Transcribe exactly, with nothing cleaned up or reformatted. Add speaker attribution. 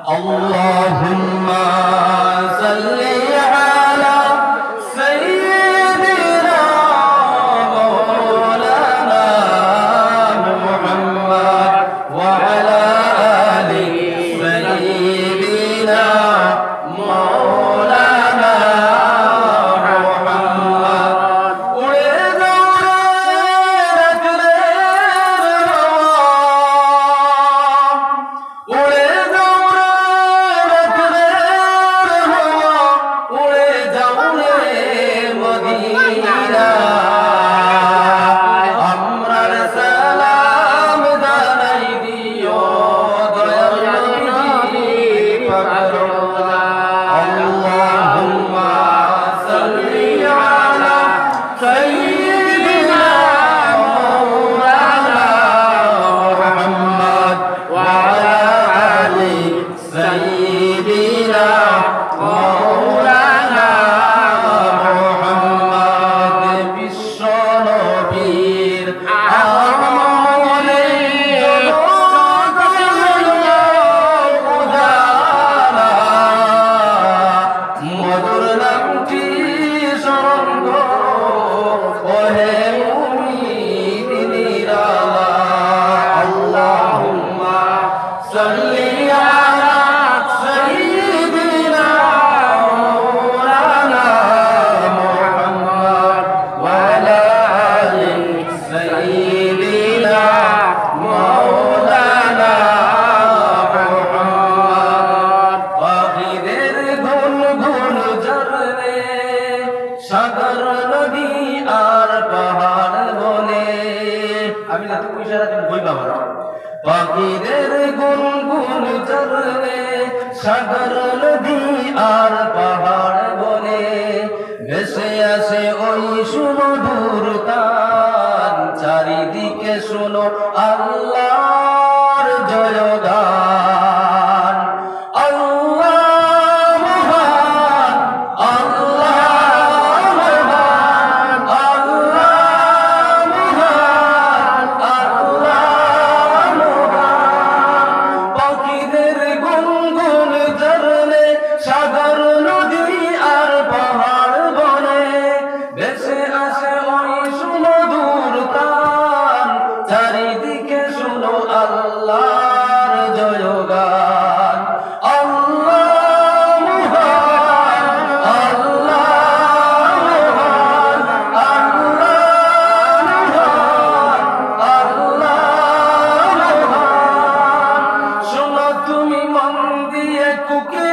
Speaker 1: اللهم صل على سيدنا مولانا محمد وعلى آل سيدنا مولانا محمد উড়ে পাখিদের গুনগুন চরণে সাগর নদী আর পাহাড় বনে ভেসে আসে ওই সুমধুর তান চারিদিকে শোনো আল্লাহর জয়গান আল্লাহ মহান আল্লাহ মহান আল্লাহ মহান আল্লাহ মহান পাখিদের গুনগুন চরণে সাগর নদী আর পাহাড় বনে ভেসে আসে ওই সুমধুর তান চারিদিকে শোনো আল্লাহর জয়গান আল্লাহ মহান আল্লাহ মহান আল্লাহ মহান আল্লাহ মহান শোনো তুমি মন দিয়ে কুকে